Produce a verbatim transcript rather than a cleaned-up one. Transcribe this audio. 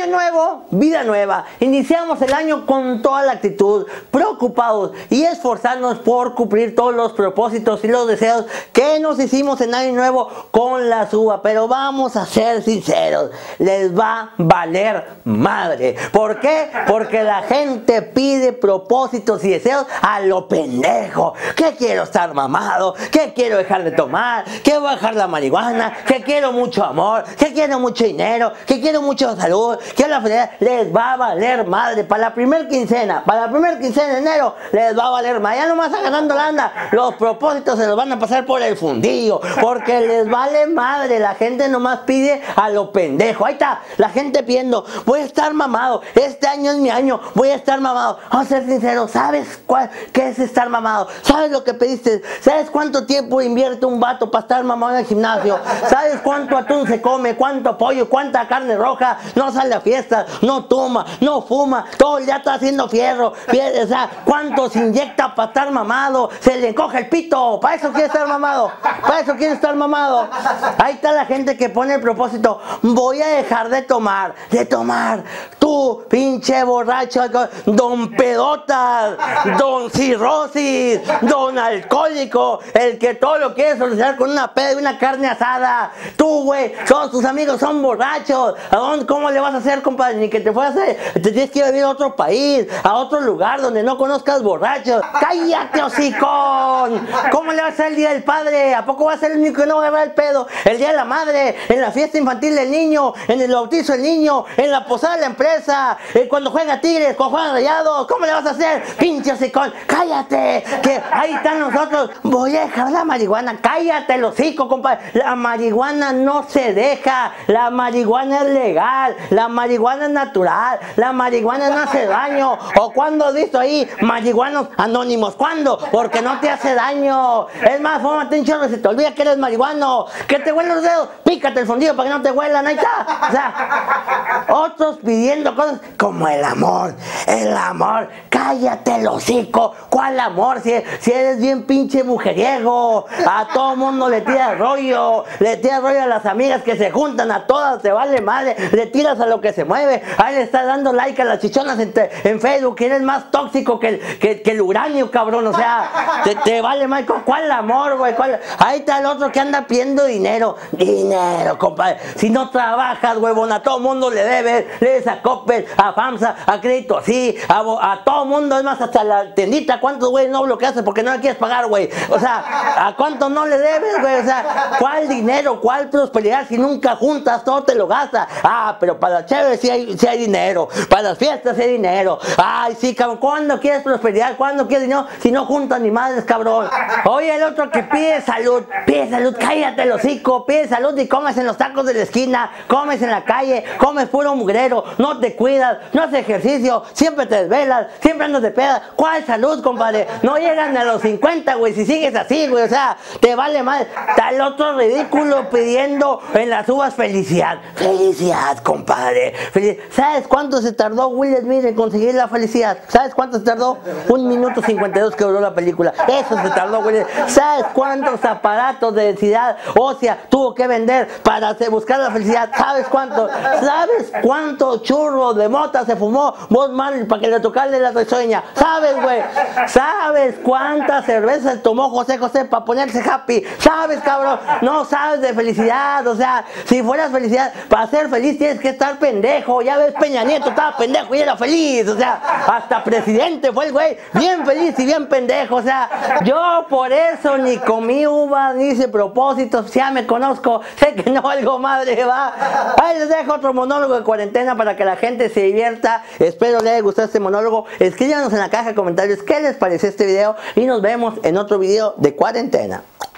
nuevo, vida nueva. Iniciamos el año con toda la actitud, preocupados y esforzándonos por cumplir todos los propósitos y los deseos que nos hicimos en año nuevo con la suba. Pero vamos a ser sinceros, les va a valer madre. ¿Por qué? Porque la gente pide propósitos y deseos a lo pendejo. Que quiero estar mamado, que quiero dejar de tomar, que voy a dejar la marihuana, que quiero mucho amor, que quiero mucho dinero, que quiero mucha salud, que la felicidad. Les va a valer madre. Para la primer quincena, para la primer quincena de enero, les va a valer madre. Ya nomás está ganando lana, los propósitos se los van a pasar por el fundillo, porque les vale madre. La gente nomás pide a lo pendejo. Ahí está, la gente pidiendo, voy a estar mamado, este año es mi año, voy a estar mamado. Vamos a ser sinceros, ¿sabes cuál, qué es estar mamado? ¿Sabes lo que pediste? ¿Sabes cuánto tiempo invierte un vato para estar mamado en el gimnasio? ¿Sabes cuánto atún se come? ¿Cuánto pollo? ¿Cuánta carne roja? No sale a fiestas, no toma, no fuma, todo el día está haciendo fierro, fierro. O sea, ¿cuánto se inyecta para estar mamado? Se le encoge el pito, para eso quiere estar mamado, para eso quiere estar mamado. Ahí está la gente que pone el propósito, voy a dejar de tomar, de tomar. Tú, pinche borracho, don pedotas, don cirrosis, don alcohólico, el que todo lo quiere solucionar con una peda y una carne asada. Tú, güey, todos tus amigos son borrachos. ¿A dónde, cómo le vas a hacer, compadre? Ni que te fueras a... Te tienes que ir a vivir a otro país, a otro lugar donde no conozcas borrachos. ¡Cállate, hocicón! ¿Cómo le va a hacer el día del padre? ¿A poco va a ser el único que no va a agarrar el pedo? El día de la madre, en la fiesta infantil del niño, en el bautizo del niño, en la posada de la empresa, eh, cuando juega Tigres, cuando juegan Rayados. ¿Cómo le vas a hacer? ¡Pinche hocicón! ¡Cállate! Que ahí están nosotros. Voy a dejar la marihuana. ¡Cállate el hocico, compadre! La marihuana no se deja. La marihuana es legal. La marihuana es natural. La marihuana no hace daño. ¿O cuándo has visto ahí marihuanos anónimos? ¿Cuándo? Porque no te hace daño. Es más, fómate un chorro, se te olvida que eres marihuano. Que te huelen los dedos, pícate el fundillo para que no te huelan. Ahí está. O sea, otros pidiendo cosas como el amor. El amor. Cállate el hocico. ¿Cuál amor? Si, si eres bien pinche mujeriego. A todo mundo le tiras rollo. Le tiras rollo a las amigas que se juntan. A todas te vale madre. Le tiras a lo que se mueve. Ahí le estás dando like a las chichonas en, te, en Facebook. Que eres más tóxico que el, que, que el uranio, cabrón. O sea, te, te vale madre. ¿Cuál amor, güey? Ahí está el otro que anda pidiendo dinero. Dinero, compadre. Si no trabajas, huevón, a todo mundo le debes. Le debes a Coppel, a FAMSA, a Crédito Así, a, a todo mundo. Es más, hasta la tiendita. ¿Cuántos, güey, no bloqueaste porque no le quieres pagar, güey? O sea, ¿a cuánto no le debes, güey? O sea, ¿cuál dinero? ¿Cuál prosperidad? Si nunca juntas, todo te lo gastas. Ah, pero para la chévere sí hay, sí hay dinero. Para las fiestas sí hay dinero. Ay, sí, cabrón. ¿Cuándo quieres prosperidad? ¿Cuándo quieres dinero? Si no juntas ni madres, cabrón. Oye, el otro que pide salud. Pide salud. Cállate el hocico. Pide salud y comes en los tacos de la esquina. Comes en la calle. Comes puro mugrero. No te cuidas. No haces ejercicio. Siempre te desvelas. Siempre andas de peda. ¿Cuál salud, compadre? No llegan a los cincuenta, güey. Si sigues así, güey. O sea, te vale mal. Está el otro ridículo pidiendo en las uvas felicidad. Felicidad, compadre. Felicidad. ¿Sabes cuánto se tardó Will Smith en conseguir la felicidad? ¿Sabes cuánto se tardó? Un minuto cincuenta y dos que duró la película. Eso se tardó, Will Smith. ¿Sabes cuántos aparatos de densidad ósea tuvo que vender para buscar la felicidad? ¿Sabes cuánto? ¿Sabes cuánto churro de mota se fumó Bob Marley para que le tocara la risueña? ¿Sabes, güey? ¿Sabes cuántas cervezas tomó José José para ponerse happy? ¿Sabes, cabrón? No sabes de felicidad. O sea, si fueras felicidad, para ser feliz tienes que estar pendejo. Ya ves, Peña Nieto estaba pendejo y era feliz. O sea, hasta presidente fue el güey, bien feliz y bien pendejo. O sea, yo por eso ni comí uvas, ni hice propósitos. Ya me conozco, sé que no valgo madre, va. Ahí les dejo otro monólogo de cuarentena para que la gente se divierta. Espero les haya gustado este monólogo. Escríbanos en la caja de comentarios qué les pareció este video y nos vemos en otro video de cuarentena.